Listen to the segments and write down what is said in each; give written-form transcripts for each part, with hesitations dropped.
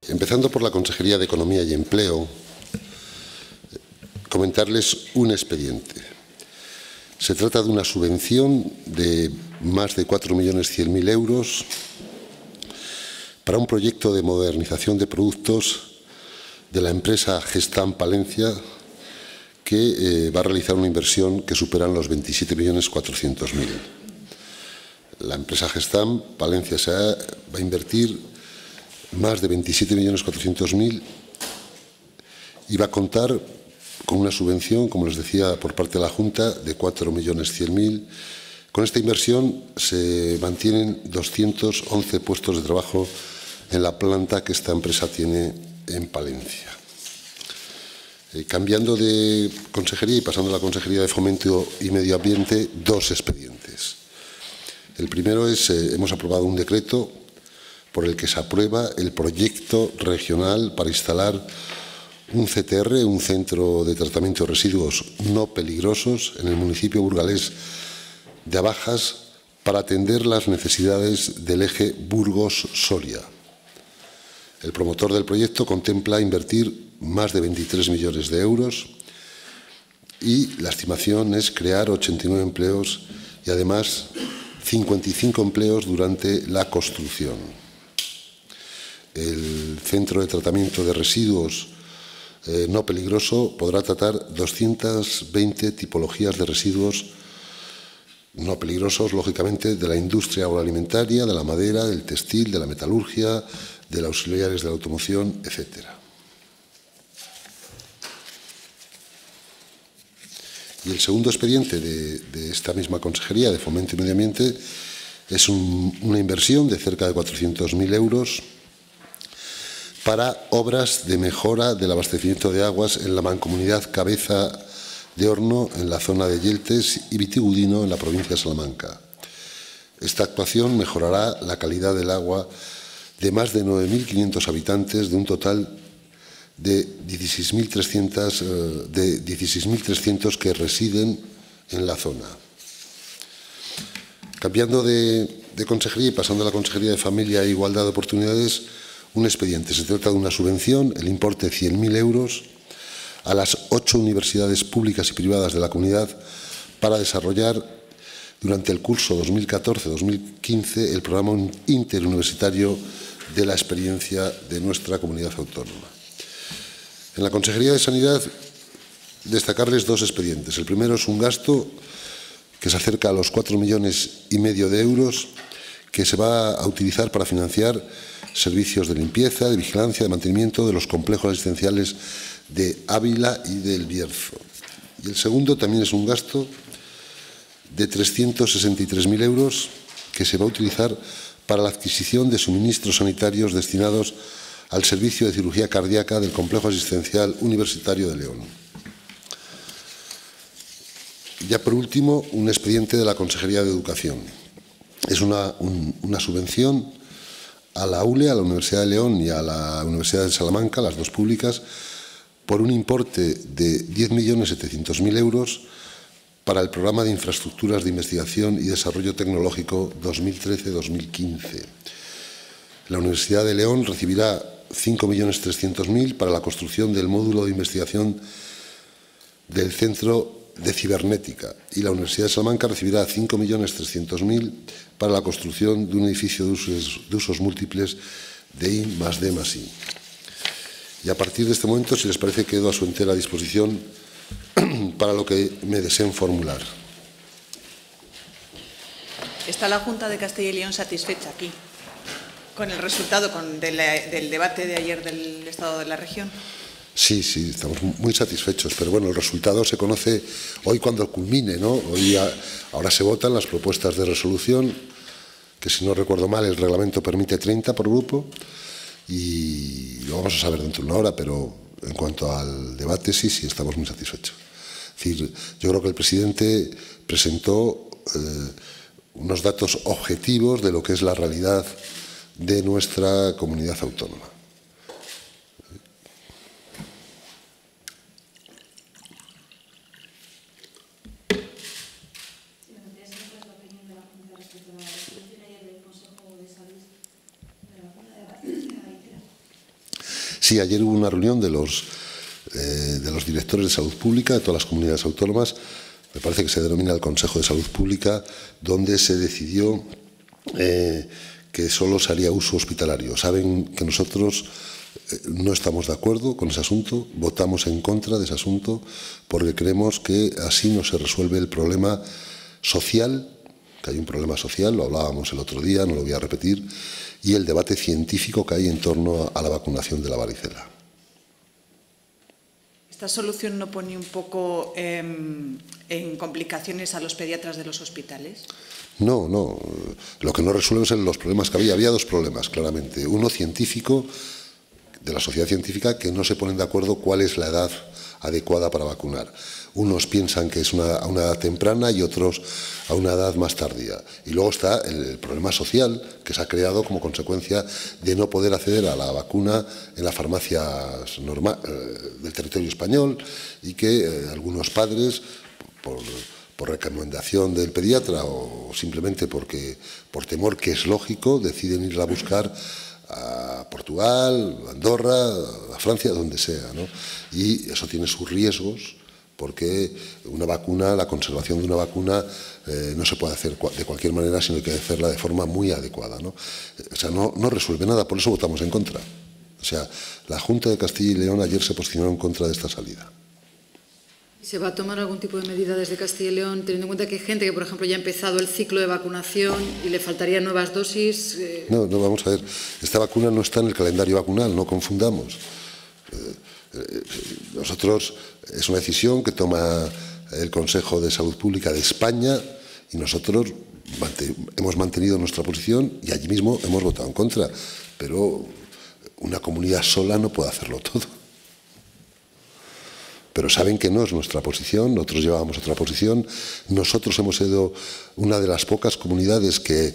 Empezando por la Consejería de Economía y Empleo, comentarles un expediente. Se trata de una subvención de más de 4.100.000 euros para un proyecto de modernización de productos de la empresa Gestamp Palencia, que va a realizar una inversión que supera los 27.400.000. La empresa Gestamp Palencia va a invertir más de 27.400.000 y va a contar con una subvención, como les decía, por parte de la Junta de 4.100.000. Con esta inversión se mantienen 211 puestos de trabajo en la planta que esta empresa tiene en Palencia. Cambiando de consejería y pasando a la Consejería de Fomento y Medio Ambiente, dos expedientes. El primero es, hemos aprobado un decreto por el que se aprueba el proyecto regional para instalar un CTR, un centro de tratamiento de residuos no peligrosos, en el municipio burgalés de Abajas, para atender las necesidades del eje Burgos-Soria. El promotor del proyecto contempla invertir más de 23 millones de euros y la estimación es crear 89 empleos y además 55 empleos durante la construcción. El centro de tratamiento de residuos no peligroso podrá tratar 220 tipologías de residuos no peligrosos, lógicamente, de la industria agroalimentaria, de la madera, del textil, de la metalurgia, de los auxiliares de la automoción, etcétera. Y el segundo expediente de esta misma Consejería de Fomento y Medio Ambiente es una inversión de cerca de 400.000 euros para obras de mejora del abastecimiento de aguas en la mancomunidad Cabeza de Horno, en la zona de Yeltes, y Vitigudino, en la provincia de Salamanca. Esta actuación mejorará la calidad del agua de más de 9.500 habitantes, de un total de 16.300 que residen en la zona. Cambiando de consejería y pasando a la Consejería de Familia e Igualdad de Oportunidades, un expediente. Se trata de una subvención, el importe de 100.000 euros, a las 8 universidades públicas y privadas de la comunidad para desarrollar durante el curso 2014-2015 el programa interuniversitario de la experiencia de nuestra comunidad autónoma. En la Consejería de Sanidad, destacarles dos expedientes. El primero es un gasto que se acerca a los 4,5 millones de euros, que se va a utilizar para financiar servicios de limpieza, de vigilancia, de mantenimiento de los complejos asistenciales de Ávila y del Bierzo. Y el segundo también es un gasto de 363.000 euros que se va a utilizar para la adquisición de suministros sanitarios destinados al servicio de cirugía cardíaca del Complejo Asistencial Universitario de León. Ya por último, un expediente de la Consejería de Educación. Es una subvención a la ULE, a la Universidad de León y a la Universidad de Salamanca, las dos públicas, por un importe de 10.700.000 euros para el programa de infraestructuras de investigación y desarrollo tecnológico 2013-2015. La Universidad de León recibirá 5.300.000 para la construcción del módulo de investigación del Centro de Cibernética, y la Universidad de Salamanca recibirá 5.300.000 para la construcción de un edificio de usos múltiples de I+D+I. Y a partir de este momento, si les parece, quedo a su entera disposición para lo que me deseen formular. ¿Está la Junta de Castilla y León satisfecha aquí con el resultado del debate de ayer del Estado de la región? Sí, estamos muy satisfechos, pero bueno, el resultado se conoce hoy cuando culmine, ¿no? Ahora se votan las propuestas de resolución, que si no recuerdo mal el reglamento permite 30 por grupo, y lo vamos a saber dentro de una hora, pero en cuanto al debate sí, estamos muy satisfechos. Es decir, yo creo que el presidente presentó unos datos objetivos de lo que es la realidad de nuestra comunidad autónoma. Sí, ayer hubo una reunión de los directores de salud pública de todas las comunidades autónomas, me parece que se denomina el Consejo de Salud Pública, donde se decidió que solo se haría uso hospitalario. Saben que nosotros no estamos de acuerdo con ese asunto, votamos en contra de ese asunto porque creemos que así no se resuelve el problema social, que hay un problema social, lo hablábamos el otro día, no lo voy a repetir, y el debate científico que hay en torno a la vacunación de la varicela. ¿Esta solución no pone un poco en complicaciones a los pediatras de los hospitales? No, no. Lo que no resuelve son los problemas que había. Había dos problemas, claramente. Uno científico, de la sociedad científica, que no se ponen de acuerdo cuál es la edad adecuada para vacunar. Unos piensan que es a una edad temprana y otros a una edad más tardía. Y luego está el problema social que se ha creado como consecuencia de no poder acceder a la vacuna en las farmacias del territorio español y que algunos padres, por recomendación del pediatra o simplemente por temor, que es lógico, deciden ir a buscar a Portugal, a Andorra, a Francia, donde sea, ¿no? Y eso tiene sus riesgos porque una vacuna, la conservación de una vacuna no se puede hacer de cualquier manera, sino que hay que hacerla de forma muy adecuada, ¿no? O sea, no resuelve nada, por eso votamos en contra. O sea, la Junta de Castilla y León ayer se posicionó en contra de esta salida. ¿Se va a tomar algún tipo de medida desde Castilla y León, teniendo en cuenta que hay gente que, por ejemplo, ya ha empezado el ciclo de vacunación y le faltarían nuevas dosis? No, vamos a ver. Esta vacuna no está en el calendario vacunal, no confundamos. Nosotros, es una decisión que toma el Consejo de Salud Pública de España y nosotros hemos mantenido nuestra posición y allí mismo hemos votado en contra. Pero una comunidad sola no puede hacerlo todo. Pero saben que no es nuestra posición, nosotros llevábamos otra posición. Nosotros hemos sido una de las pocas comunidades que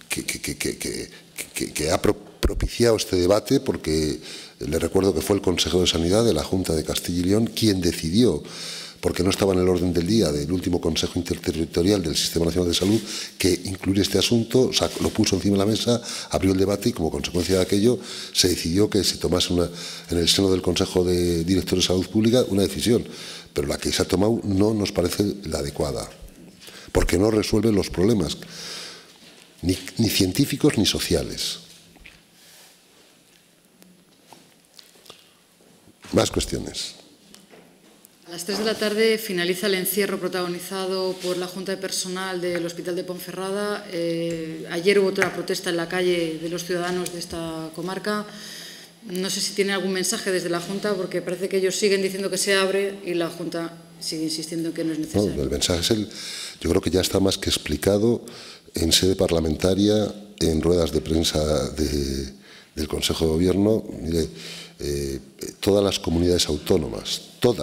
ha propiciado este debate, porque le recuerdo que fue el Consejo de Sanidad de la Junta de Castilla y León quien decidió, porque no estaba en el orden del día del último Consejo Interterritorial del Sistema Nacional de Salud, que incluir este asunto, lo puso encima de la mesa, abrió el debate y como consecuencia de aquello se decidió que se tomase en el seno del Consejo de Directores de Salud Pública una decisión, pero la que se ha tomado no nos parece la adecuada, porque no resuelve los problemas, ni científicos ni sociales. Más cuestiones. A las 3 de la tarde finaliza el encierro protagonizado por la Junta de Personal del Hospital de Ponferrada. Ayer hubo otra protesta en la calle de los ciudadanos de esta comarca. No sé si tiene algún mensaje desde la Junta, porque parece que ellos siguen diciendo que se abre y la Junta sigue insistiendo en que no es necesario. No, el mensaje es yo creo que ya está más que explicado en sede parlamentaria, en ruedas de prensa del Consejo de Gobierno. Mire, todas las comunidades autónomas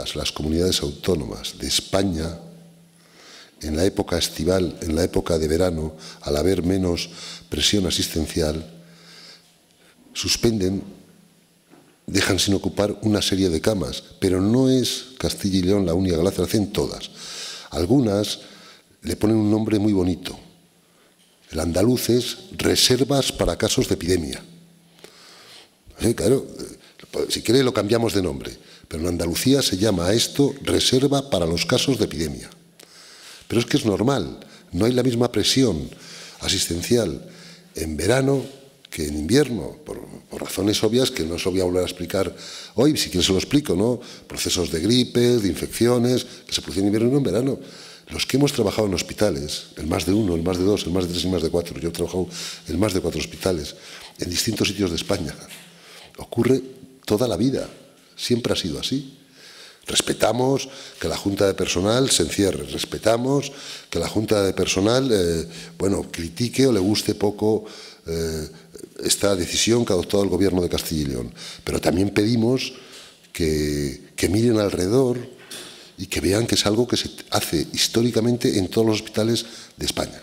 de España, en la época estival, en la época de verano, al haber menos presión asistencial, suspenden, dejan sin ocupar una serie de camas, pero no es Castilla y León la única que lo hace, lo hacen todas. Algunas le ponen un nombre muy bonito. El andaluz es reservas para casos de epidemia. Claro, si quiere lo cambiamos de nombre, pero en Andalucía se llama a esto reserva para los casos de epidemia. Pero es que es normal, no hay la misma presión asistencial en verano que en invierno, por razones obvias que no se lo voy a volver a explicar hoy, si quiere se lo explico, ¿no? Procesos de gripes, de infecciones, que se producen en invierno y no en verano. Los que hemos trabajado en hospitales, el más de uno, el más de dos, el más de tres y más de cuatro, yo he trabajado en más de 4 hospitales, en distintos sitios de España, ocurre toda la vida, siempre ha sido así. Respetamos que la Junta de Personal se encierre, respetamos que la Junta de Personal, critique o le guste poco esta decisión que ha adoptado el Gobierno de Castilla y León. Pero también pedimos que miren alrededor y que vean que es algo que se hace históricamente en todos los hospitales de España.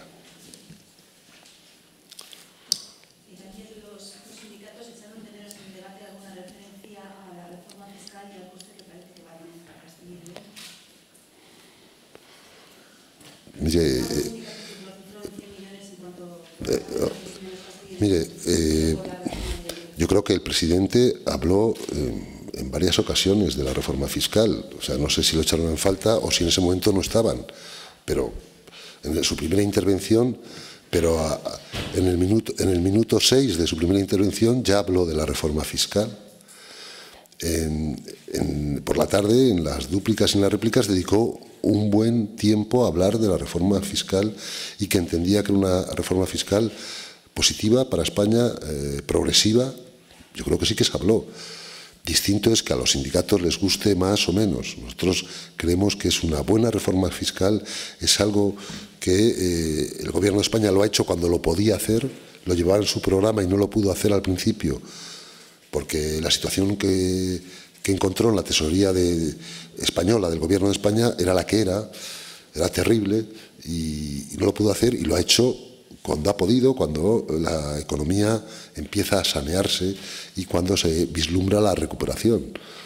Yo creo que el presidente habló en varias ocasiones de la reforma fiscal. O sea, no sé si lo echaron en falta o si en ese momento no estaban, pero en su primera intervención, pero en el minuto 6 de su primera intervención ya habló de la reforma fiscal. Por la tarde, en las dúplicas y en las réplicas, dedicó un buen tiempo a hablar de la reforma fiscal y que entendía que era una reforma fiscal positiva para España, progresiva. Yo creo que sí que se habló. Distinto es que a los sindicatos les guste más o menos. Nosotros creemos que es una buena reforma fiscal, es algo que el Gobierno de España lo ha hecho cuando lo podía hacer, lo llevaba en su programa y no lo pudo hacer al principio, porque la situación que encontró en la tesorería española del Gobierno de España era la que era terrible y no lo pudo hacer, y lo ha hecho cuando ha podido, cuando la economía empieza a sanearse y cuando se vislumbra la recuperación.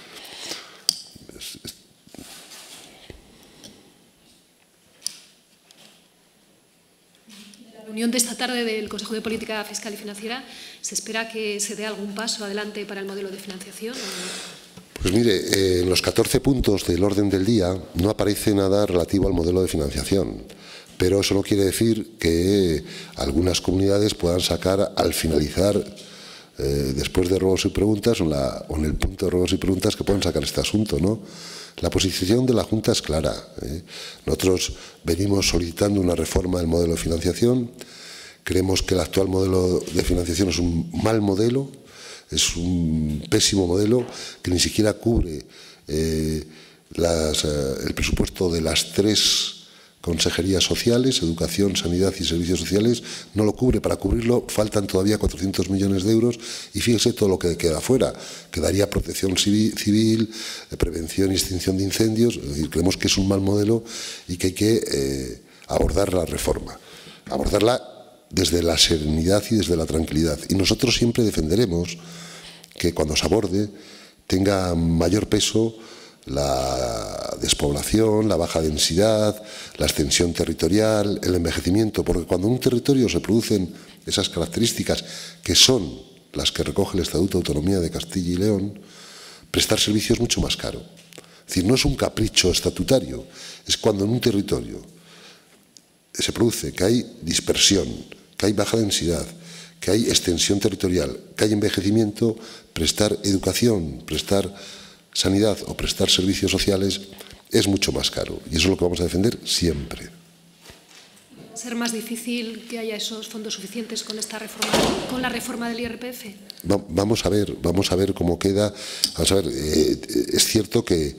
En la reunión de esta tarde del Consejo de Política Fiscal y Financiera, ¿se espera que se dé algún paso adelante para el modelo de financiación? Pues mire, en los 14 puntos del orden del día no aparece nada relativo al modelo de financiación. Pero eso no quiere decir que algunas comunidades puedan sacar al finalizar, después de ruegos y preguntas, o en el punto de ruegos y preguntas, que puedan sacar este asunto, ¿no? La posición de la Junta es clara. Nosotros venimos solicitando una reforma del modelo de financiación. Creemos que el actual modelo de financiación es un mal modelo, es un pésimo modelo que ni siquiera cubre el presupuesto de las 3 consejerías sociales, educación, sanidad y servicios sociales, no lo cubre. Para cubrirlo faltan todavía 400 millones de euros y fíjese todo lo que queda fuera. Quedaría protección civil, prevención y extinción de incendios. Es decir, creemos que es un mal modelo y que hay que abordar la reforma. Abordarla desde la serenidad y desde la tranquilidad. Y nosotros siempre defenderemos que cuando se aborde tenga mayor peso la despoblación, la baja densidad, la extensión territorial, el envejecimiento, porque cuando en un territorio se producen esas características que son las que recoge el Estatuto de Autonomía de Castilla y León, prestar servicio es mucho más caro. Es decir, no es un capricho estatutario, es cuando en un territorio se produce que hay dispersión, que hay baja densidad, que hay extensión territorial, que hay envejecimiento, prestar educación, prestar sanidad o prestar servicios sociales es mucho más caro, y eso es lo que vamos a defender siempre. ¿Va a ser más difícil que haya esos fondos suficientes con esta reforma, con la reforma del IRPF? Vamos a ver cómo queda. Vamos a ver, es cierto que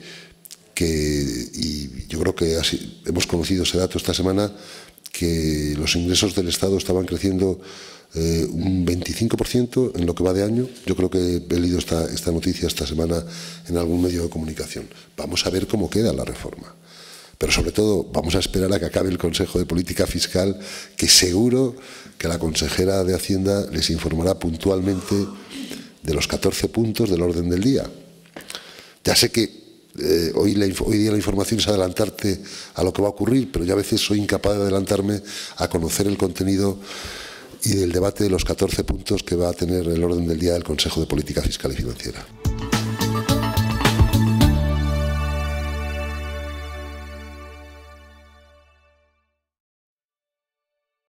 y yo creo que así, hemos conocido ese dato esta semana, que los ingresos del Estado estaban creciendo un 25% en lo que va de año. Yo creo que he leído esta noticia esta semana en algún medio de comunicación. Vamos a ver cómo queda la reforma. Pero sobre todo vamos a esperar a que acabe el Consejo de Política Fiscal, que seguro que la consejera de Hacienda les informará puntualmente de los 14 puntos del orden del día. Ya sé que hoy día la información es adelantarte a lo que va a ocurrir, pero yo a veces soy incapaz de adelantarme a conocer el contenido y del debate de los 14 puntos que va a tener el orden del día del Consejo de Política Fiscal y Financiera.